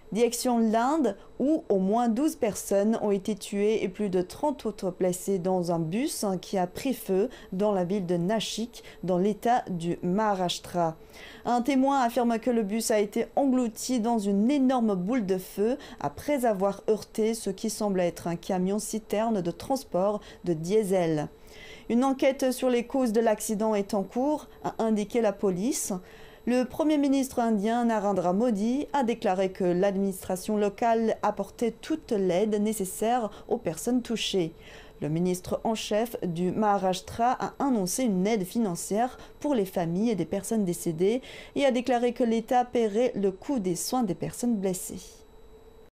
Direction l'Inde, où au moins 12 personnes ont été tuées et plus de 30 autres blessées dans un bus qui a pris feu dans la ville de Nashik, dans l'état du Maharashtra. Un témoin affirme que le bus a été englouti dans une énorme boule de feu après avoir heurté ce qui semble être un camion-citerne de transport de diesel. Une enquête sur les causes de l'accident est en cours, a indiqué la police. Le Premier ministre indien Narendra Modi a déclaré que l'administration locale apportait toute l'aide nécessaire aux personnes touchées. Le ministre en chef du Maharashtra a annoncé une aide financière pour les familles des personnes décédées et a déclaré que l'État paierait le coût des soins des personnes blessées.